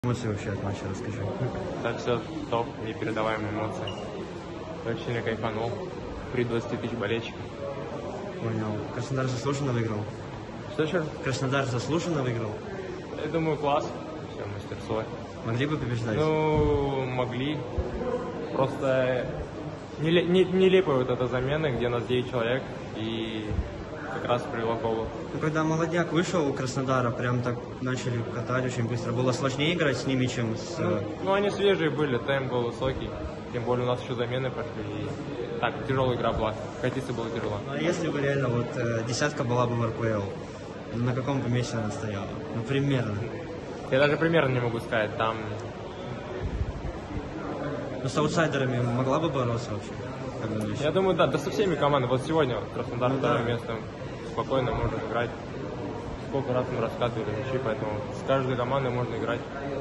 Эмоции вообще от матча расскажи. Так все топ, непередаваемые эмоции. Очень сильно кайфанул. При 20 тысяч болельщиков. Понял. Краснодар заслуженно выиграл? Что еще? Краснодар заслуженно выиграл? Я думаю, класс. Все, мастерство. Могли бы побеждать? Ну, могли. Просто нелепая вот эта замена, где нас 9 человек. И как раз привело к голу. Ну, когда Молодняк вышел у Краснодара, прям так начали катать очень быстро. Было сложнее играть с ними, чем с... Ну, они свежие были, темп был высокий. Тем более у нас еще замены пошли. И... Так, тяжелая игра была. Катиться было тяжело. Ну, а если бы реально вот десятка была бы в РПЛ, на каком бы месте она стояла? Ну, примерно. Я даже примерно не могу сказать. Там... Ну, с аутсайдерами могла бы бороться вообще? Как думаешь? Я думаю, да со всеми командами. Вот сегодня вот Краснодар второе да. место. Спокойно можно играть. Сколько раз мы раскатывали мячи, поэтому с каждой командой можно играть.